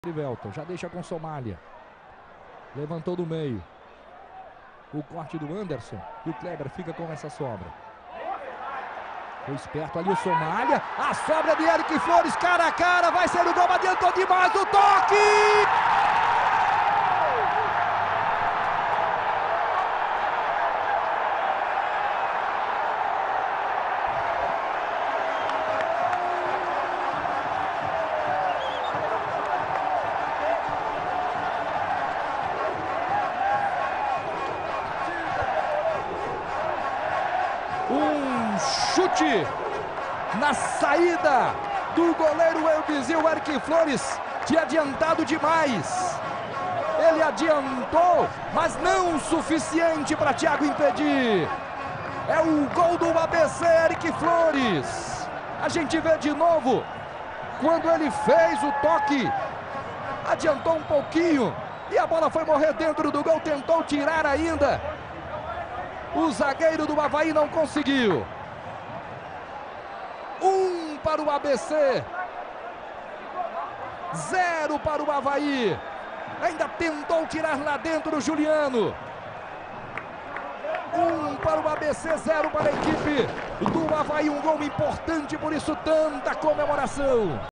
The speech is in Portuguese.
Rivelton, já deixa com Somália. Levantou do meio. O corte do Anderson. E o Kleber fica com essa sobra. Foi esperto ali o Somália. A sobra de Eric Flores, cara a cara. Vai ser o gol, adiantou demais o toque! Um chute na saída do goleiro Elvisio. Eric Flores tinha adiantado demais. Ele adiantou, mas não o suficiente para Thiago impedir. É o gol do ABC, Eric Flores. A gente vê de novo, quando ele fez o toque, adiantou um pouquinho e a bola foi morrer dentro do gol, tentou tirar ainda. O zagueiro do Avaí não conseguiu. 1 para o ABC. 0 para o Avaí. Ainda tentou tirar lá dentro o Juliano. 1 para o ABC, 0 para a equipe do Avaí. Um gol importante, por isso tanta comemoração.